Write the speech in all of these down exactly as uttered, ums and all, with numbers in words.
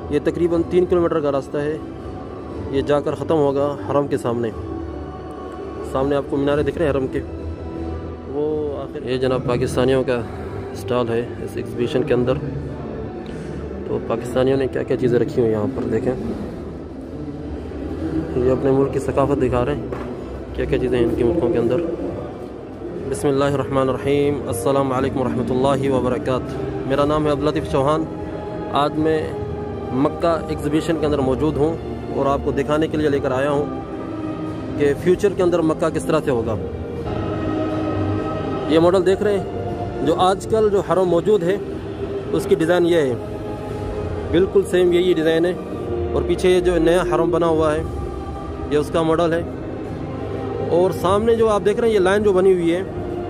ये तकरीबन तीन किलोमीटर का रास्ता है। ये जाकर ख़त्म होगा हरम के सामने। सामने आपको मीनारे दिख रहे हैं हरम के, वो आखिर। ये जनाब पाकिस्तानियों का स्टॉल है इस एग्ज़िबिशन के अंदर। तो पाकिस्तानियों ने क्या क्या चीज़ें रखी हुई यहाँ पर देखें। ये अपने मुल्क की सकाफ़त दिखा रहे हैं, क्या क्या चीज़ें हैं इनके मुल्कों के अंदर। बिस्मिल्लाहिर्रहमानिर्रहीम, अस्सलामु अलैकुम रहमतुल्लाहि व बरकातुहू। मेरा नाम है अब्दुल लतीफ़ चौहान। आज मैं मक्का एग्ज़िबिशन के अंदर मौजूद हूँ और आपको दिखाने के लिए लेकर आया हूँ कि फ्यूचर के अंदर मक्का किस तरह से होगा। ये मॉडल देख रहे हैं जो आजकल जो हरम मौजूद है उसकी डिज़ाइन ये है, बिल्कुल सेम यही डिज़ाइन है। और पीछे ये जो नया हरम बना हुआ है ये उसका मॉडल है। और सामने जो आप देख रहे हैं ये लाइन जो बनी हुई है,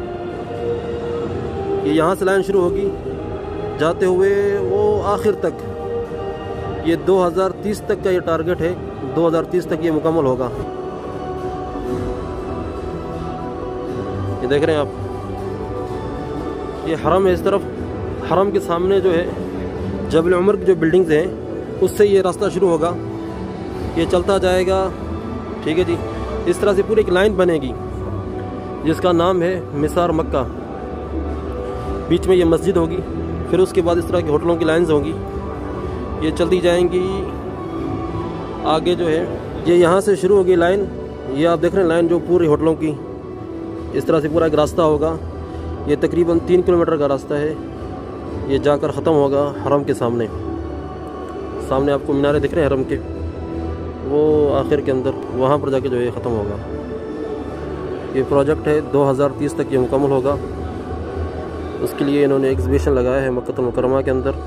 ये यहाँ से लाइन शुरू होगी जाते हुए वो आखिर तक। ये दो हज़ार तीस तक का ये टारगेट है, दो हज़ार तीस तक ये मुकम्मल होगा। ये देख रहे हैं आप, ये हरम है इस तरफ। हरम के सामने जो है जबल उमर की जो बिल्डिंग्स हैं उससे ये रास्ता शुरू होगा, ये चलता जाएगा। ठीक है जी, इस तरह से पूरी एक लाइन बनेगी जिसका नाम है मिसार मक्का। बीच में ये मस्जिद होगी, फिर उसके बाद इस तरह की होटलों की लाइन्स होंगी, ये चलती जाएंगी आगे जो है। ये यहाँ से शुरू होगी लाइन, ये आप देख रहे हैं लाइन जो पूरी होटलों की। इस तरह से पूरा एक रास्ता होगा। ये तकरीबन तीन किलोमीटर का रास्ता है। ये जाकर ख़त्म होगा हरम के सामने। सामने आपको मीनारे दिख रहे हैं हरम के, वो आखिर के अंदर वहाँ पर जाके जो है ख़त्म होगा। ये प्रोजेक्ट है दो हज़ार तीस तक ये मुकम्मल होगा। उसके लिए इन्होंने एग्ज़िबिशन लगाया है मक्का मुकर्रमा के अंदर।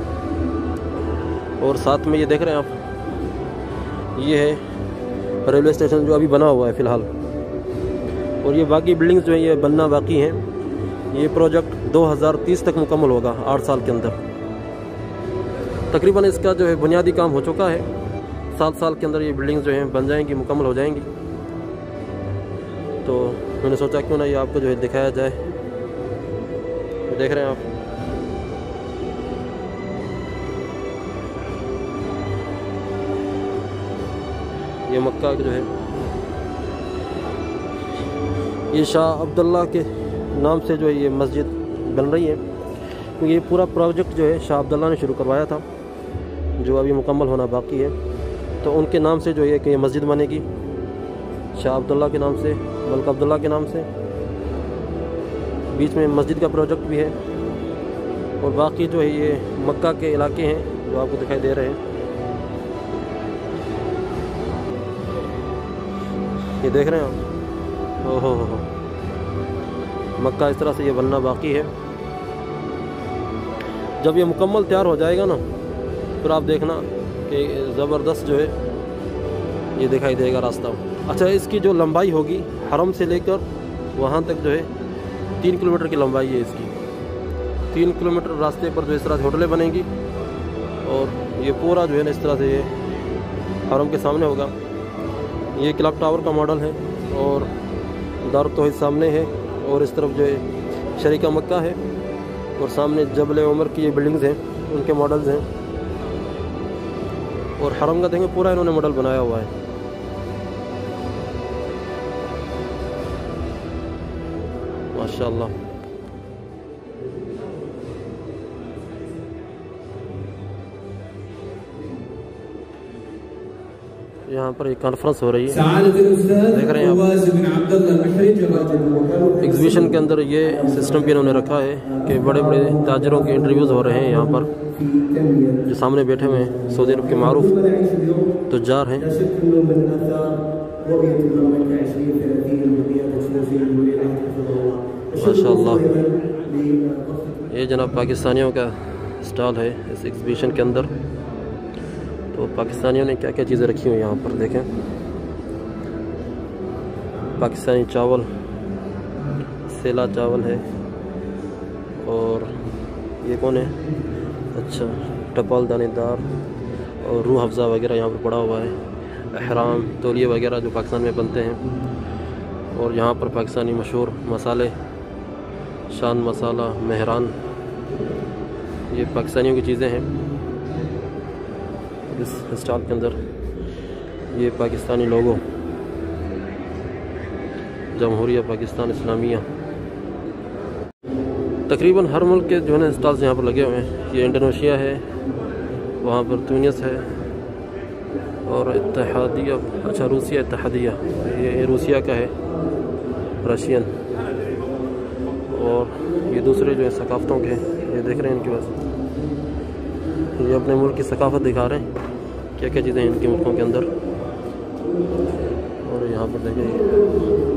और साथ में ये देख रहे हैं आप, ये है रेलवे स्टेशन जो अभी बना हुआ है फ़िलहाल। और ये बाकी बिल्डिंग्स जो है ये बनना बाकी हैं। ये प्रोजेक्ट दो हज़ार तीस तक मुकम्मल होगा, आठ साल के अंदर। तकरीबन इसका जो है बुनियादी काम हो चुका है। सात साल के अंदर ये बिल्डिंग्स जो हैं बन जाएंगी, मुकम्मल हो जाएंगी। तो मैंने सोचा क्यों ना ये आपको जो है दिखाया जाए। देख रहे हैं आप, ये मक्का जो है ये शाह अब्दुल्ला के नाम से जो है ये मस्जिद बन रही है, क्योंकि ये पूरा प्रोजेक्ट जो है शाह अब्दुल्ला ने शुरू करवाया था, जो अभी मुकम्मल होना बाकी है। तो उनके नाम से जो है कि ये मस्जिद बनेगी, शाह अब्दुल्ला के नाम से, मलिक अब्दुल्ला के नाम से। बीच में मस्जिद का प्रोजेक्ट भी है। और बाकी जो है ये मक्का के इलाके हैं जो आपको दिखाई दे रहे हैं। ये देख रहे हैं आप, ओहो हो हो मक्का इस तरह से ये बनना बाकी है। जब ये मुकम्मल तैयार हो जाएगा ना, फिर आप देखना कि ज़बरदस्त जो है ये दिखाई देगा रास्ता। अच्छा, इसकी जो लंबाई होगी हरम से लेकर वहाँ तक जो है तीन किलोमीटर की लंबाई है इसकी। तीन किलोमीटर रास्ते पर जो इस तरह से होटलें बनेंगी। और ये पूरा जो है ना इस तरह से ये हरम के सामने होगा। ये क्लॉक टावर का मॉडल है और दारुत तौहीद सामने है। और इस तरफ जो है शरीका मक्का है। और सामने जबल उमर की ये बिल्डिंग्स हैं, उनके मॉडल्स हैं। और हरम का देखेंगे पूरा इन्होंने मॉडल बनाया हुआ है। माशाअल्लाह। यहाँ पर एक कॉन्फ्रेंस हो रही है, देख रहे हैं आप। एग्जीबिशन के अंदर ये सिस्टम भी इन्होंने रखा है कि बड़े बड़े ताजरों के इंटरव्यूज़ हो रहे हैं यहाँ पर, जो सामने बैठे हुए हैं सऊदी अरब के मारूफ तुज्जार हैं। माशाअल्लाह, ये जनाब पाकिस्तानियों का स्टॉल है इस एग्जीबिशन के अंदर। तो पाकिस्तानियों ने क्या क्या चीज़ें रखी हुई यहाँ पर देखें। पाकिस्तानी चावल, सेला चावल है। और ये कौन है, अच्छा टपाल दानेदार और रूह अफ़ज़ा वगैरह यहाँ पर पड़ा हुआ है। अहराम, तौलिए वगैरह जो पाकिस्तान में बनते हैं। और यहाँ पर पाकिस्तानी मशहूर मसाले, शान मसाला, मेहरान, ये पाकिस्तानियों की चीज़ें हैं। इस स्टॉल के अंदर ये पाकिस्तानी लोगो, जमहूरिया पाकिस्तान इस्लामिया। तकरीबन हर मुल्क के जो है ना स्टॉल्स यहाँ पर लगे हुए हैं। ये इंडोनेशिया है, वहाँ पर तुनिस है और इत्तेहादिया, अच्छा रूसिया इत्तेहादिया, ये रूसिया का है, रशियन। और ये दूसरे जो है सकाफ़तों के, ये देख रहे हैं इनके पास, ये अपने मुल्क की सकाफ़त दिखा रहे हैं, क्या क्या चीज़ें हैं इनके मुल्कों के अंदर। और यहाँ पर देखें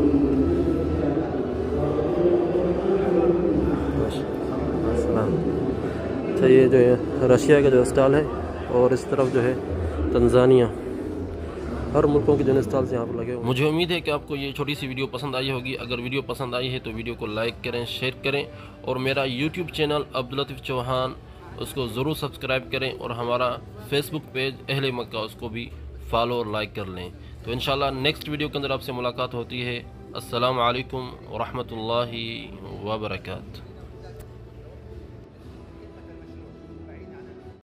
अच्छा, ये जो है रशिया का जो स्टॉल है और इस तरफ जो है तंजानिया। हर मुल्कों के जो स्टॉल्स यहाँ पर लगे हुए। मुझे उम्मीद है कि आपको ये छोटी सी वीडियो पसंद आई होगी। अगर वीडियो पसंद आई है तो वीडियो को लाइक करें, शेयर करें और मेरा यूट्यूब चैनल अब्दुल लतीफ़ चौहान उसको ज़रूर सब्सक्राइब करें और हमारा फेसबुक पेज अहले मक्का उसको भी फॉलो और लाइक कर लें। तो इंशाल्लाह नेक्स्ट वीडियो के अंदर आपसे मुलाकात होती है। अस्सलामु अलैकुम व रहमतुल्लाहि व बरकातहू।